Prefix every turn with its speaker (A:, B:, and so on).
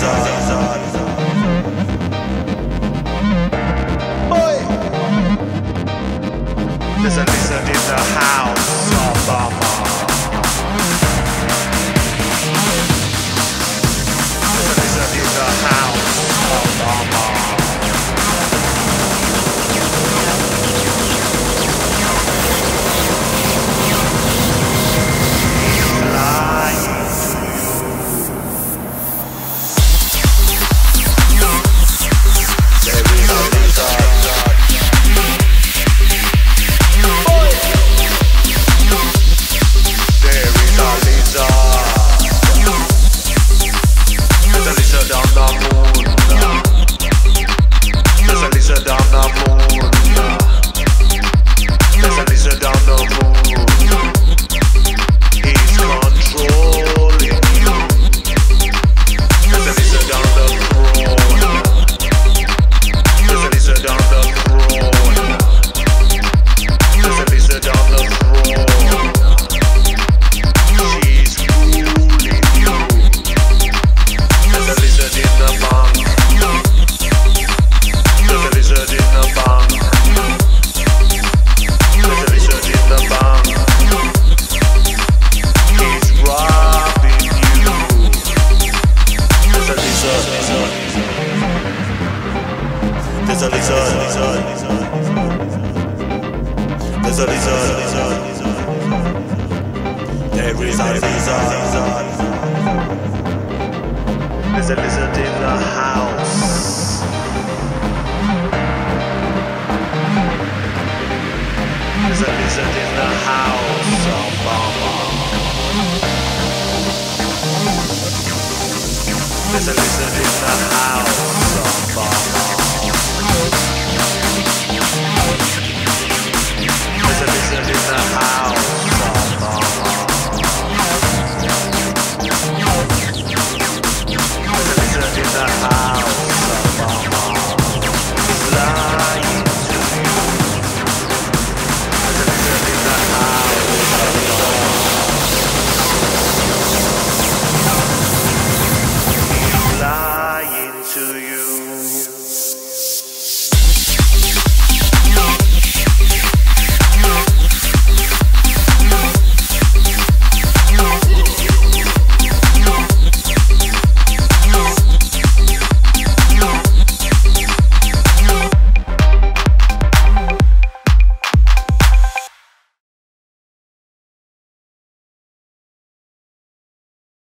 A: There's a lizard in the house of Mama. There's a lizard in the house of Mama. There's a lizard in the house. There's a lizard in the house of Mama. There's a lizard in the house of Mama.